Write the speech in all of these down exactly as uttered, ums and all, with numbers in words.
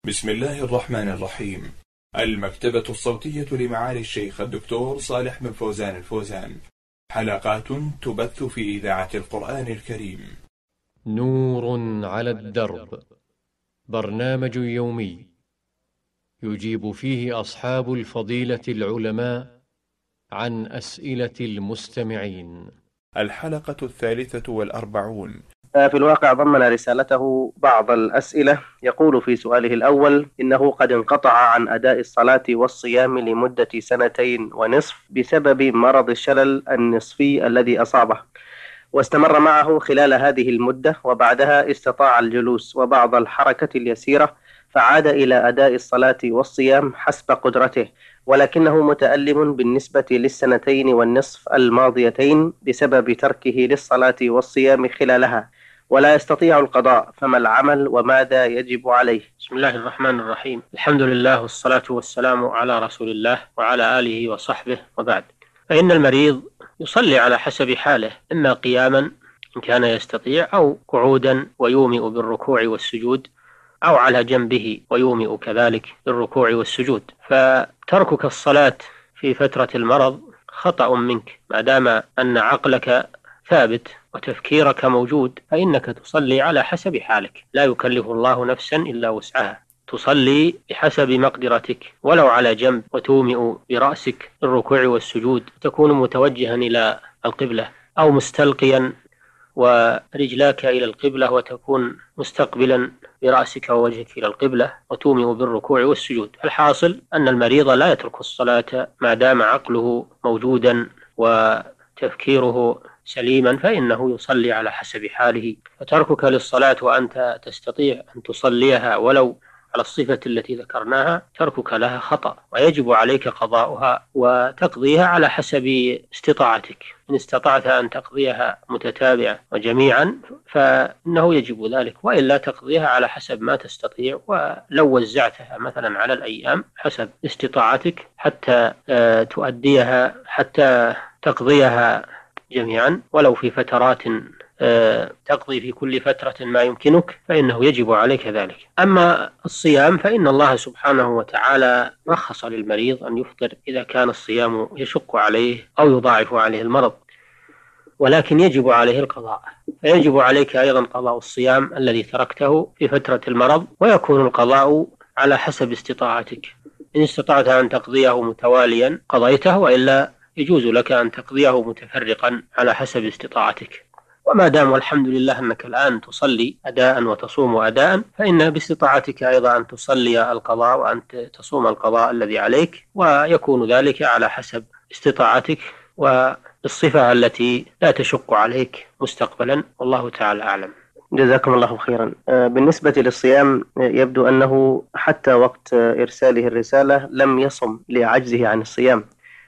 بسم الله الرحمن الرحيم. المكتبة الصوتية لمعالي الشيخ الدكتور صالح بن فوزان الفوزان، حلقات تبث في إذاعة القرآن الكريم. نور على الدرب، برنامج يومي يجيب فيه أصحاب الفضيلة العلماء عن أسئلة المستمعين. الحلقة الثالثة والأربعون. في الواقع ضمن رسالته بعض الأسئلة. يقول في سؤاله الأول: إنه قد انقطع عن أداء الصلاة والصيام لمدة سنتين ونصف بسبب مرض الشلل النصفي الذي أصابه، واستمر معه خلال هذه المدة، وبعدها استطاع الجلوس وبعض الحركة اليسيرة، فعاد إلى أداء الصلاة والصيام حسب قدرته، ولكنه متألم بالنسبة للسنتين والنصف الماضيتين بسبب تركه للصلاة والصيام خلالها، ولا يستطيع القضاء، فما العمل وماذا يجب عليه؟ بسم الله الرحمن الرحيم. الحمد لله والصلاة والسلام على رسول الله وعلى آله وصحبه، وبعد. فإن المريض يصلي على حسب حاله، إما قياما إن كان يستطيع، أو قعودا ويومئ بالركوع والسجود، أو على جنبه ويومئ كذلك بالركوع والسجود. فتركك الصلاة في فترة المرض خطأ منك، ما دام أن عقلك ثابت وتفكيرك موجود، فإنك تصلي على حسب حالك، لا يكلف الله نفسا إلا وسعها، تصلي بحسب مقدرتك ولو على جنب، وتومئ برأسك الركوع والسجود، تكون متوجها إلى القبلة، أو مستلقيا ورجلاك إلى القبلة وتكون مستقبلا برأسك ووجهك إلى القبلة، وتومئ بالركوع والسجود. الحاصل أن المريض لا يترك الصلاة ما دام عقله موجودا وتفكيره سليما، فإنه يصلي على حسب حاله. فتركك للصلاة وأنت تستطيع أن تصليها ولو على الصفة التي ذكرناها، تركك لها خطأ، ويجب عليك قضاؤها وتقضيها على حسب استطاعتك. إن استطعت أن تقضيها متتابعة وجميعا فإنه يجب ذلك، وإلا تقضيها على حسب ما تستطيع، ولو وزعتها مثلا على الأيام حسب استطاعتك حتى تؤديها، حتى تقضيها جميعا، ولو في فترات تقضي في كل فترة ما يمكنك، فإنه يجب عليك ذلك. أما الصيام فإن الله سبحانه وتعالى رخص للمريض أن يفطر إذا كان الصيام يشق عليه أو يضاعف عليه المرض، ولكن يجب عليه القضاء، فيجب عليك أيضا قضاء الصيام الذي تركته في فترة المرض، ويكون القضاء على حسب استطاعتك. إن استطعت أن تقضيه متواليا قضيته، وإلا يجوز لك أن تقضيه متفرقا على حسب استطاعتك. وما دام والحمد لله أنك الآن تصلي أداء وتصوم أداء، فإن باستطاعتك أيضا أن تصلي القضاء وأن تصوم القضاء الذي عليك، ويكون ذلك على حسب استطاعتك والصفة التي لا تشق عليك مستقبلا، والله تعالى أعلم. جزاكم الله خيرا. بالنسبة للصيام يبدو أنه حتى وقت إرساله الرسالة لم يصم لعجزه عن الصيام،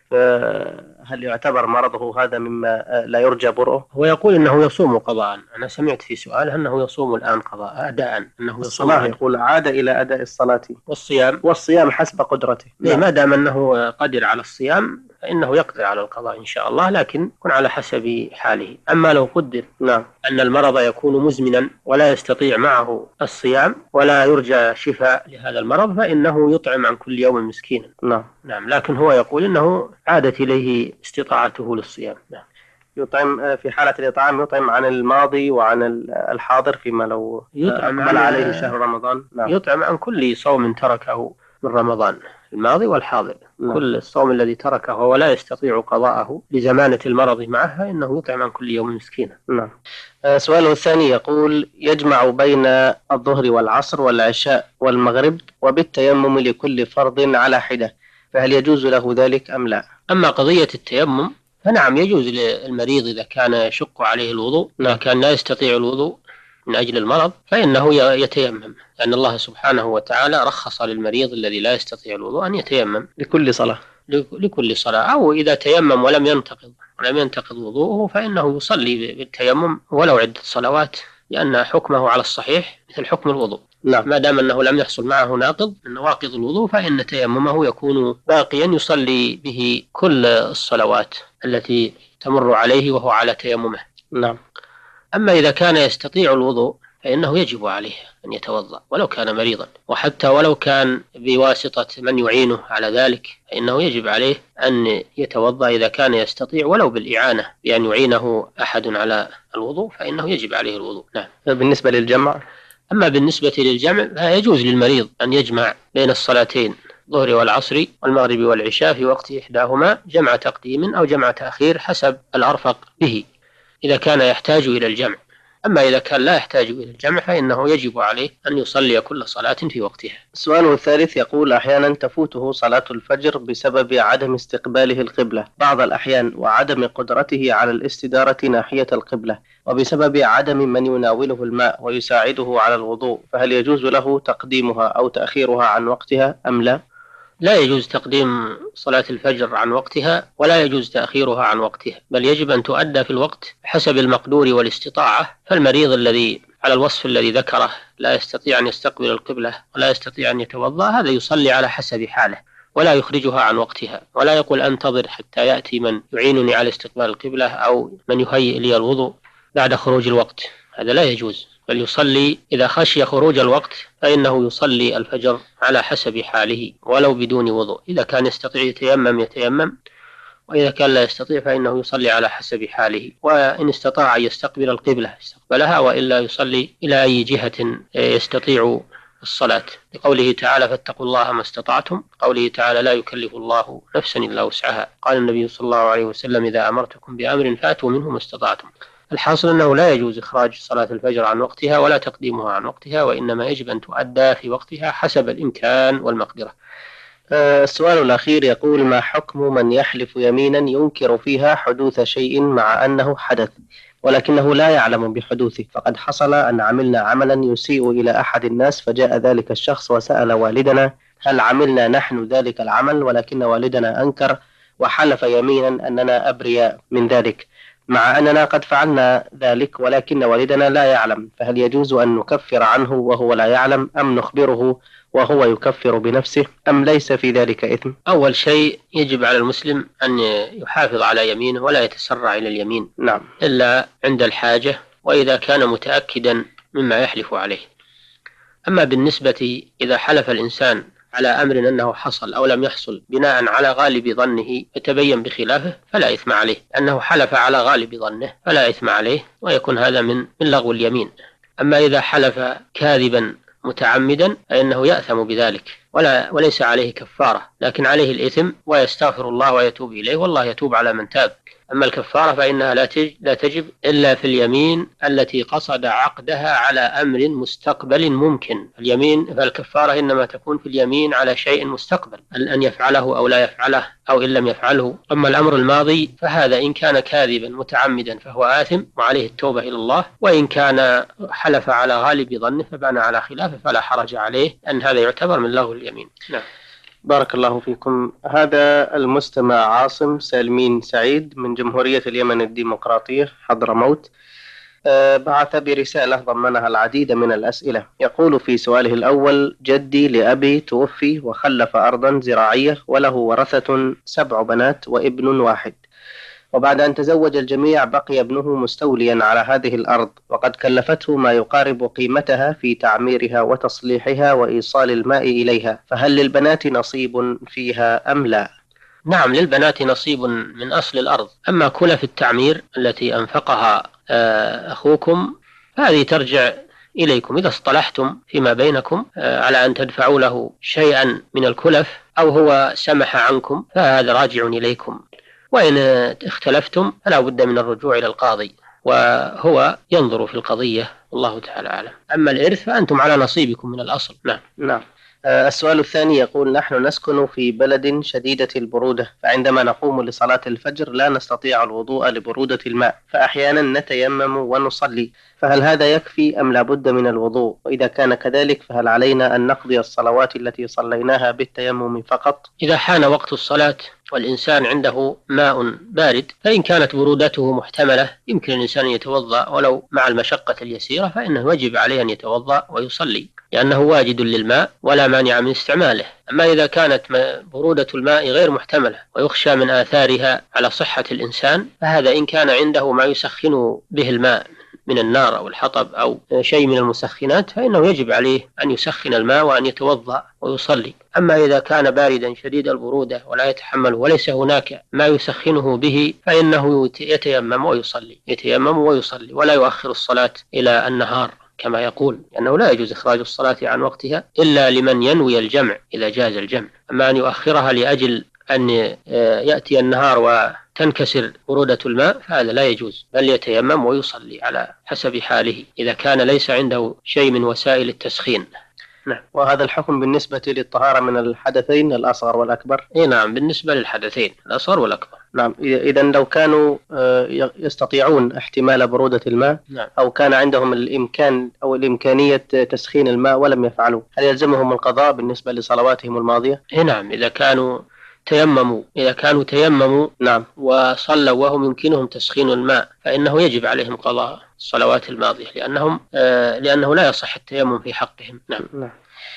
فهل يعتبر مرضه هذا مما لا يرجى برؤه؟ هو يقول أنه يصوم قضاء. أنا سمعت في سؤال أنه يصوم الآن قضاء أداء، أنه يصوم الصلاة يقول عاد إلى أداء الصلاة والصيام والصيام حسب قدرته. ما دام أنه قدر على الصيام فإنه يقدر على القضاء إن شاء الله، لكن يكون على حسب حاله. أما لو قدر نعم. أن المرض يكون مزمنا ولا يستطيع معه الصيام ولا يرجى شفاء لهذا المرض، فإنه يطعم عن كل يوم مسكينا. نعم. نعم. لكن هو يقول إنه عادت إليه استطاعته للصيام. نعم. يطعم في حالة الإطعام، يطعم عن الماضي وعن الحاضر، فيما لو يطعم أقبل عليه شهر رمضان. نعم. يطعم عن كل صوم تركه من رمضان، الماضي والحاضر. نعم. كل الصوم الذي تركه ولا يستطيع قضاءه لزمانة المرض معه، إنه يطعم عن كل يوم مسكينا. نعم. سؤاله الثاني يقول: يجمع بين الظهر والعصر والعشاء والمغرب وبالتيمم لكل فرض على حدة، فهل يجوز له ذلك أم لا؟ أما قضية التيمم فنعم، يجوز للمريض إذا كان يشق عليه الوضوء، إذا كان لا يستطيع الوضوء من أجل المرض فإنه يتيمم، لأن الله سبحانه وتعالى رخص للمريض الذي لا يستطيع الوضوء أن يتيمم لكل صلاة لكل صلاة. أو إذا تيمم ولم ينتقض ولم ينتقض وضوءه فإنه يصلي بالتيمم ولو عدة صلوات، لأن حكمه على الصحيح مثل حكم الوضوء. نعم. ما دام أنه لم يحصل معه ناقض من نواقض الوضوء، فإن تيممه يكون باقيا يصلي به كل الصلوات التي تمر عليه وهو على تيممه. نعم. أما إذا كان يستطيع الوضوء فإنه يجب عليه أن يتوضأ ولو كان مريضا، وحتى ولو كان بواسطة من يعينه على ذلك فإنه يجب عليه أن يتوضأ إذا كان يستطيع ولو بالإعانة، بأن يعينه أحد على الوضوء فإنه يجب عليه الوضوء. نعم. بالنسبة للجمع؟ أما بالنسبة للجمع فيجوز للمريض أن يجمع بين الصلاتين الظهر والعصر والمغرب والعشاء في وقت إحداهما جمع تقديم أو جمع تأخير حسب الأرفق به إذا كان يحتاج إلى الجمع. أما إذا كان لا يحتاج إلى الجمع فإنه يجب عليه أن يصلي كل صلاة في وقتها. السؤال الثالث يقول: أحيانا تفوته صلاة الفجر بسبب عدم استقباله القبلة بعض الأحيان وعدم قدرته على الاستدارة ناحية القبلة، وبسبب عدم من يناوله الماء ويساعده على الوضوء، فهل يجوز له تقديمها أو تأخيرها عن وقتها أم لا؟ لا يجوز تقديم صلاة الفجر عن وقتها ولا يجوز تأخيرها عن وقتها، بل يجب أن تؤدى في الوقت حسب المقدور والاستطاعة. فالمريض الذي على الوصف الذي ذكره لا يستطيع أن يستقبل القبلة ولا يستطيع أن يتوضأ، هذا يصلي على حسب حاله ولا يخرجها عن وقتها، ولا يقول أنتظر حتى يأتي من يعينني على استقبال القبلة أو من يهيئ لي الوضوء بعد خروج الوقت، هذا لا يجوز. بل يصلي إذا خشي خروج الوقت فإنه يصلي الفجر على حسب حاله ولو بدون وضوء، إذا كان يستطيع يتيمم يتيمم، وإذا كان لا يستطيع فإنه يصلي على حسب حاله، وإن استطاع أن يستقبل القبلة استقبلها، وإلا يصلي إلى أي جهة يستطيع الصلاة، لقوله تعالى: فاتقوا الله ما استطعتم، قوله تعالى: لا يكلف الله نفسا إلا وسعها، قال النبي صلى الله عليه وسلم: إذا أمرتكم بأمر فأتوا منه ما استطعتم. الحاصل أنه لا يجوز إخراج صلاة الفجر عن وقتها ولا تقديمها عن وقتها، وإنما يجب أن تؤدى في وقتها حسب الإمكان والمقدرة. السؤال الأخير يقول: ما حكم من يحلف يمينا ينكر فيها حدوث شيء مع أنه حدث ولكنه لا يعلم بحدوثه؟ فقد حصل أن عملنا عملا يسيء إلى أحد الناس، فجاء ذلك الشخص وسأل والدنا هل عملنا نحن ذلك العمل، ولكن والدنا أنكر وحلف يمينا أننا أبرياء من ذلك، مع أننا قد فعلنا ذلك ولكن والدنا لا يعلم، فهل يجوز أن نكفر عنه وهو لا يعلم، أم نخبره وهو يكفر بنفسه، أم ليس في ذلك إثم؟ أول شيء يجب على المسلم أن يحافظ على يمينه ولا يتسرع إلى اليمين نعم. إلا عند الحاجة وإذا كان متأكدا مما يحلف عليه. أما بالنسبة إذا حلف الإنسان على أمر أنه حصل أو لم يحصل بناء على غالب ظنه فتبين بخلافه فلا إثم عليه، أنه حلف على غالب ظنه فلا إثم عليه، ويكون هذا من من لغو اليمين. أما إذا حلف كاذبا متعمدا فإنه يأثم بذلك ولا وليس عليه كفارة، لكن عليه الإثم ويستغفر الله ويتوب إليه، والله يتوب على من تاب. أما الكفارة فإنها لا تجب إلا في اليمين التي قصد عقدها على أمر مستقبل ممكن. اليمين فالكفارة إنما تكون في اليمين على شيء مستقبل، أن يفعله أو لا يفعله أو إن لم يفعله. أما الأمر الماضي فهذا إن كان كاذبا متعمدا فهو آثم وعليه التوبة إلى الله، وإن كان حلف على غالب ظنه فبنى على خلافه فلا حرج عليه، أن هذا يعتبر من لغو اليمين. نعم. بارك الله فيكم. هذا المستمع عاصم سالمين سعيد من جمهورية اليمن الديمقراطية حضرموت بعث برسالة ضمنها العديد من الأسئلة. يقول في سؤاله الأول: جدي لأبي توفي وخلف أرضا زراعية وله ورثة سبع بنات وابن واحد، وبعد أن تزوج الجميع بقي ابنه مستوليا على هذه الأرض، وقد كلفته ما يقارب قيمتها في تعميرها وتصليحها وإيصال الماء إليها، فهل للبنات نصيب فيها أم لا؟ نعم، للبنات نصيب من أصل الأرض. أما كلف التعمير التي أنفقها أخوكم هذه ترجع إليكم، إذا اصطلحتم فيما بينكم على أن تدفعوا له شيئا من الكلف أو هو سمح عنكم فهذا راجع إليكم، وإن اختلفتم فلا بد من الرجوع إلى القاضي وهو ينظر في القضية، والله تعالى أعلم. أما الإرث فأنتم على نصيبكم من الأصل. نعم. نعم. السؤال الثاني يقول: نحن نسكن في بلد شديدة البرودة، فعندما نقوم لصلاة الفجر لا نستطيع الوضوء لبرودة الماء، فأحيانا نتيمم ونصلي، فهل هذا يكفي أم لا بد من الوضوء؟ وإذا كان كذلك فهل علينا أن نقضي الصلوات التي صليناها بالتيمم فقط؟ إذا حان وقت الصلاة والإنسان عنده ماء بارد فإن كانت برودته محتملة يمكن الإنسان يتوضأ ولو مع المشقة اليسيرة، فإنه يجب عليه أن يتوضأ ويصلي لأنه واجد للماء ولا مانع من استعماله. أما إذا كانت برودة الماء غير محتملة ويخشى من آثارها على صحة الإنسان فهذا إن كان عنده ما يسخن به الماء من النار أو الحطب أو شيء من المسخنات فإنه يجب عليه أن يسخن الماء وأن يتوضأ ويصلي. أما إذا كان باردا شديد البرودة ولا يتحمل وليس هناك ما يسخنه به فإنه يتيمم ويصلي يتيمم ويصلي ولا يؤخر الصلاة إلى النهار كما يقول، لأنه لا يجوز إخراج الصلاة عن وقتها إلا لمن ينوي الجمع إذا جاز الجمع. أما أن يؤخرها لأجل أن يأتي النهار وتنكسر برودة الماء فهذا لا يجوز، بل يتيمم ويصلي على حسب حاله إذا كان ليس عنده شيء من وسائل التسخين. نعم. وهذا الحكم بالنسبة للطهارة من الحدثين الأصغر والأكبر؟ إيه نعم، بالنسبة للحدثين الأصغر والأكبر. نعم. إذا لو كانوا يستطيعون احتمال برودة الماء نعم. أو كان عندهم الإمكان أو الإمكانية تسخين الماء ولم يفعلوا، هل يلزمهم القضاء بالنسبة لصلواتهم الماضية؟ إيه نعم، إذا كانوا تيمموا إذا كانوا تيمموا نعم وصلوا وهم يمكنهم تسخين الماء فإنه يجب عليهم قضاء الصلوات الماضية لأنهم آه لأنه لا يصح التيمم في حقهم. نعم. نعم.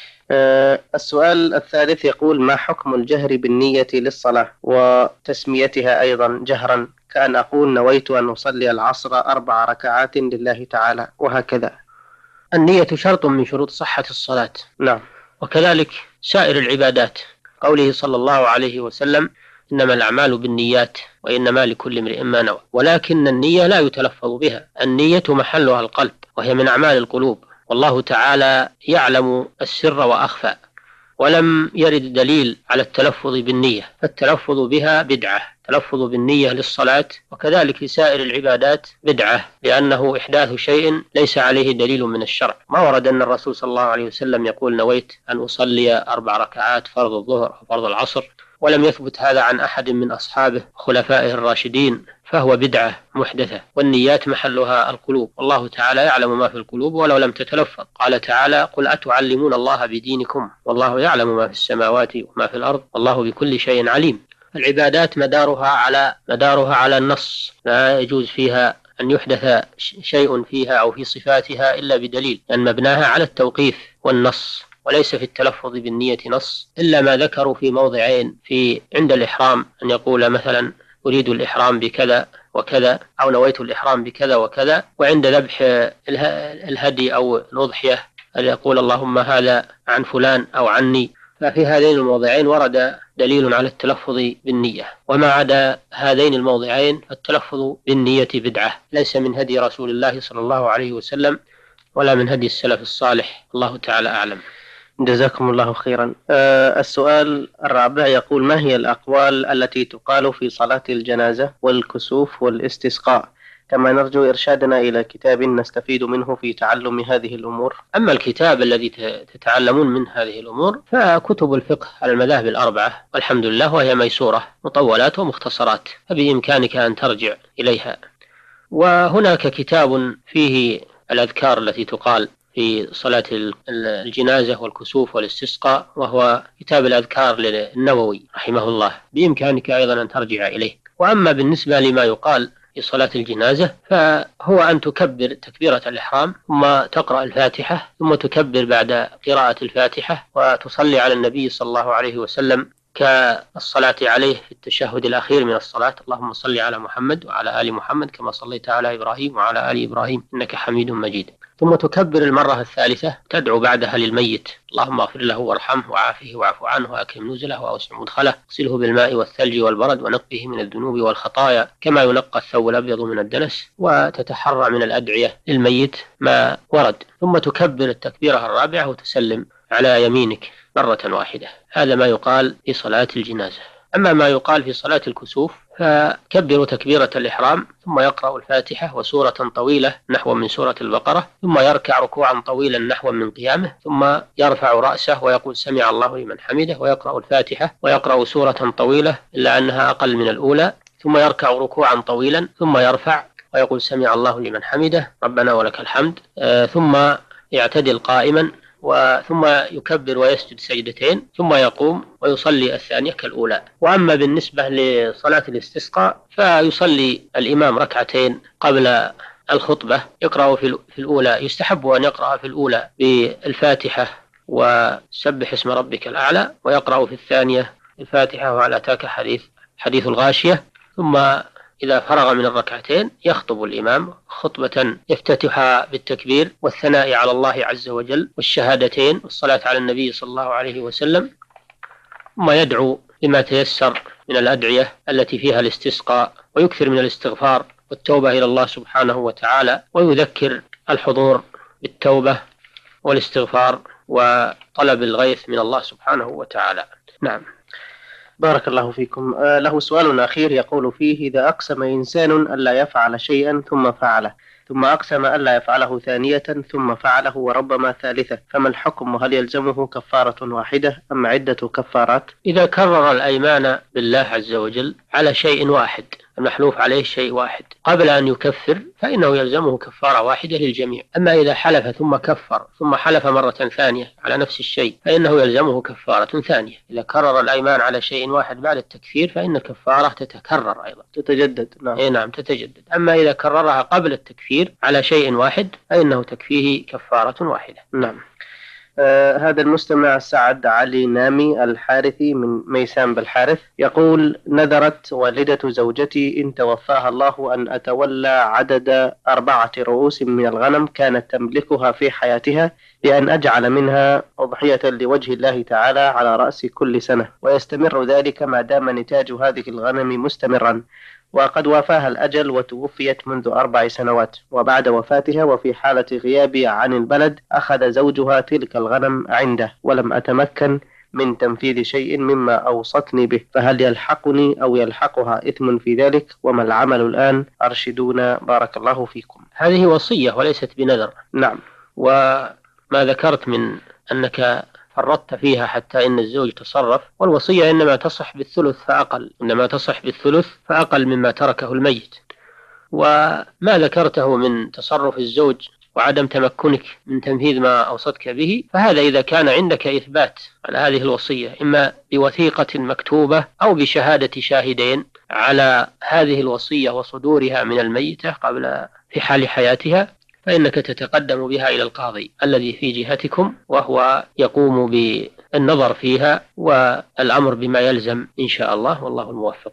آه السؤال الثالث يقول: ما حكم الجهر بالنية للصلاة وتسميتها أيضا جهرا، كأن أقول نويت أن أصلي العصر أربع ركعات لله تعالى وهكذا؟ النية شرط من شروط صحة الصلاة. نعم. وكذلك سائر العبادات، قوله صلى الله عليه وسلم: إنما الأعمال بالنيات وإنما لكل امرئ ما نوى. ولكن النية لا يتلفظ بها، النية محلها القلب وهي من أعمال القلوب، والله تعالى يعلم السر وأخفى، ولم يرد دليل على التلفظ بالنية، فالتلفظ بها بدعة، التلفظ بالنية للصلاة وكذلك لسائر العبادات بدعة، لأنه إحداث شيء ليس عليه دليل من الشرع. ما ورد أن الرسول صلى الله عليه وسلم يقول نويت أن أصلي أربع ركعات فرض الظهر أو فرض العصر، ولم يثبت هذا عن أحد من أصحابه خلفائه الراشدين، فهو بدعة محدثة، والنيات محلها القلوب، والله تعالى يعلم ما في القلوب ولو لم تتلفظ. قال تعالى: قل أتعلمون الله بدينكم والله يعلم ما في السماوات وما في الأرض والله بكل شيء عليم. العبادات مدارها على مدارها على النص، لا يجوز فيها أن يحدث شيء فيها أو في صفاتها إلا بدليل، لأن مبناها على التوقيف والنص، وليس في التلفظ بالنية نص إلا ما ذكروا في موضعين: في عند الإحرام أن يقول مثلا أريد الإحرام بكذا وكذا أو نويت الإحرام بكذا وكذا، وعند ذبح الهدي أو الأضحية أن يقول اللهم هذا عن فلان أو عني. ففي هذين الموضعين ورد دليل على التلفظ بالنية، وما عدا هذين الموضعين فالتلفظ بالنية بدعة، ليس من هدي رسول الله صلى الله عليه وسلم ولا من هدي السلف الصالح، الله تعالى أعلم. جزاكم الله خيرا. أه السؤال الرابع يقول: ما هي الأقوال التي تقال في صلاة الجنازة والكسوف والاستسقاء؟ كما نرجو إرشادنا إلى كتاب نستفيد منه في تعلم هذه الأمور. أما الكتاب الذي تتعلمون من هذه الأمور فكتب الفقه على المذاهب الأربعة والحمد لله، وهي ميسورة، مطولات ومختصرات، فبإمكانك أن ترجع إليها. وهناك كتاب فيه الأذكار التي تقال في صلاة الجنازة والكسوف والاستسقاء، وهو كتاب الأذكار للنووي رحمه الله، بإمكانك أيضا أن ترجع إليه. وأما بالنسبة لما يقال في صلاة الجنازة فهو أن تكبر تكبيرة الإحرام ثم تقرأ الفاتحة ثم تكبر بعد قراءة الفاتحة وتصلي على النبي صلى الله عليه وسلم كالصلاة عليه في التشهد الأخير من الصلاة: اللهم صل على محمد وعلى آل محمد كما صليت على إبراهيم وعلى آل إبراهيم إنك حميد مجيد. ثم تكبر المرة الثالثة تدعو بعدها للميت: اللهم اغفر له وارحمه وعافه واعف عنه وأكرم نزله وأوسع مدخله، اغسله بالماء والثلج والبرد ونقه من الذنوب والخطايا كما ينقى الثوب الأبيض من الدنس، وتتحرى من الأدعية للميت ما ورد. ثم تكبر التكبيرة الرابعة وتسلم على يمينك مرة واحدة. هذا ما يقال في صلاة الجنازة. أما ما يقال في صلاة الكسوف فكبروا تكبيرة الإحرام ثم يقرأ الفاتحة وسورة طويلة نحو من سورة البقرة، ثم يركع ركوعا طويلا نحو من قيامه، ثم يرفع رأسه ويقول سمع الله لمن حمده، ويقرأ الفاتحة ويقرأ سورة طويلة إلا أنها أقل من الأولى، ثم يركع ركوعا طويلا ثم يرفع ويقول سمع الله لمن حمده ربنا ولك الحمد، آه ثم يعتدل قائما وثم يكبر ويسجد سجدتين ثم يقوم ويصلي الثانية كالأولى. وأما بالنسبة لصلاة الاستسقاء فيصلي الإمام ركعتين قبل الخطبة، يقرأ في الأولى، يستحب أن يقرأ في الأولى بالفاتحة وسبح اسم ربك الأعلى، ويقرأ في الثانية الفاتحة وهل أتاك حديث حديث الغاشية، ثم إذا فرغ من الركعتين يخطب الإمام خطبة يفتتحها بالتكبير والثناء على الله عز وجل والشهادتين والصلاة على النبي صلى الله عليه وسلم، ثم يدعو بما تيسر من الأدعية التي فيها الاستسقاء، ويكثر من الاستغفار والتوبة إلى الله سبحانه وتعالى، ويذكر الحضور بالتوبة والاستغفار وطلب الغيث من الله سبحانه وتعالى. نعم. بارك الله فيكم. آه له سؤال أخير يقول فيه: إذا أقسم إنسان ألا يفعل شيئا ثم فعله، ثم أقسم ألا يفعله ثانية ثم فعله وربما ثالثة، فما الحكم؟ وهل يلزمه كفارة واحدة أم عدة كفارات؟ إذا كرر الأيمان بالله عز وجل على شيء واحد، المحلوف عليه شيء واحد، قبل أن يكفر فإنه يلزمه كفارة واحدة للجميع. أما إذا حلف ثم كفر ثم حلف مرة ثانية على نفس الشيء فإنه يلزمه كفارة ثانية. إذا كرر الأيمان على شيء واحد بعد التكفير فإن الكفارة تتكرر أيضا، تتجدد. نعم. إيه نعم تتجدد. أما إذا كررها قبل التكفير على شيء واحد فإنه تكفيه كفارة واحدة. نعم. آه هذا المستمع سعد علي نامي الحارثي من ميسان بالحارث يقول: نذرت والدة زوجتي إن توفاها الله أن أتولى عدد أربعة رؤوس من الغنم كانت تملكها في حياتها، لأن أجعل منها أضحية لوجه الله تعالى على رأس كل سنة، ويستمر ذلك ما دام نتاج هذه الغنم مستمرا، وقد وافاها الأجل وتوفيت منذ أربع سنوات، وبعد وفاتها وفي حالة غيابي عن البلد أخذ زوجها تلك الغنم عنده، ولم أتمكن من تنفيذ شيء مما أوصتني به، فهل يلحقني أو يلحقها إثم في ذلك؟ وما العمل الآن؟ أرشدونا بارك الله فيكم. هذه وصية وليست بنذر. نعم. وما ذكرت من أنك فرطت فيها حتى إن الزوج تصرف، والوصية إنما تصح بالثلث فأقل، إنما تصح بالثلث فأقل مما تركه الميت. وما ذكرته من تصرف الزوج وعدم تمكنك من تنفيذ ما أوصتك به، فهذا إذا كان عندك إثبات على هذه الوصية إما بوثيقة مكتوبة أو بشهادة شاهدين على هذه الوصية وصدورها من الميتة قبل في حال حياتها، فإنك تتقدم بها إلى القاضي الذي في جهتكم، وهو يقوم بالنظر فيها والأمر بما يلزم إن شاء الله، والله الموفق.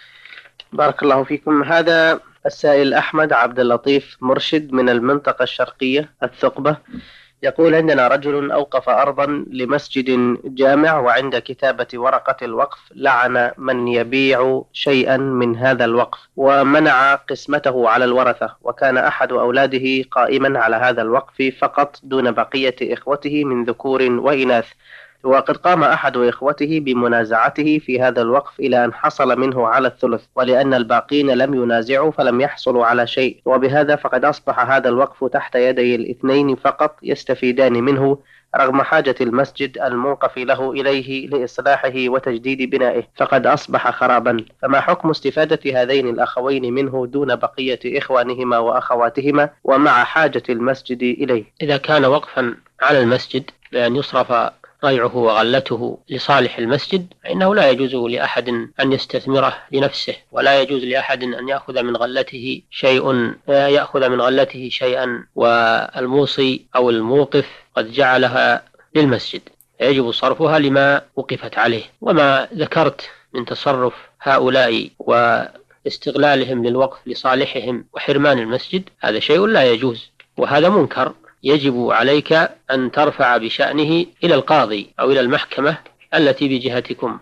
بارك الله فيكم. هذا السائل أحمد عبد اللطيف مرشد من المنطقة الشرقية الثقبة يقول: عندنا رجل أوقف أرضا لمسجد جامع، وعند كتابة ورقة الوقف لعن من يبيع شيئا من هذا الوقف ومنع قسمته على الورثة، وكان أحد أولاده قائما على هذا الوقف فقط دون بقية إخوته من ذكور وإناث، وقد قام أحد إخوته بمنازعته في هذا الوقف إلى أن حصل منه على الثلث، ولأن الباقين لم ينازعوا فلم يحصلوا على شيء، وبهذا فقد أصبح هذا الوقف تحت يدي الاثنين فقط يستفيدان منه رغم حاجة المسجد الموقف له إليه لإصلاحه وتجديد بنائه، فقد أصبح خرابا. فما حكم استفادة هذين الأخوين منه دون بقية إخوانهما وأخواتهما ومع حاجة المسجد إليه؟ إذا كان وقفا على المسجد بأن يصرف ريعه وغلته لصالح المسجد فإنه لا يجوز لأحد أن يستثمره لنفسه، ولا يجوز لأحد أن يأخذ من غلته شيء يأخذ من غلته شيئا والموصي أو الموقف قد جعلها للمسجد، يجب صرفها لما وقفت عليه. وما ذكرت من تصرف هؤلاء واستغلالهم للوقف لصالحهم وحرمان المسجد هذا شيء لا يجوز، وهذا منكر يجب عليك أن ترفع بشأنه إلى القاضي أو إلى المحكمة التي بجهتكم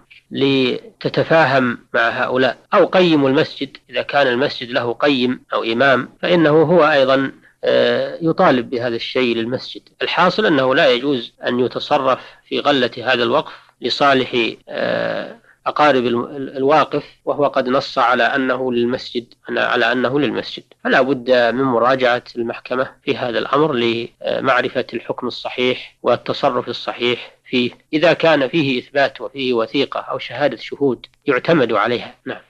لتتفاهم مع هؤلاء، أو قيم المسجد إذا كان المسجد له قيم أو إمام فإنه هو أيضا يطالب بهذا الشيء للمسجد. الحاصل أنه لا يجوز أن يتصرف في غلة هذا الوقف لصالح أقارب الواقف وهو قد نص على أنه للمسجد على أنه للمسجد، فلا بد من مراجعة المحكمة في هذا الأمر لمعرفة الحكم الصحيح والتصرف الصحيح فيه، إذا كان فيه إثبات وفيه وثيقة أو شهادة شهود يعتمد عليها. نعم.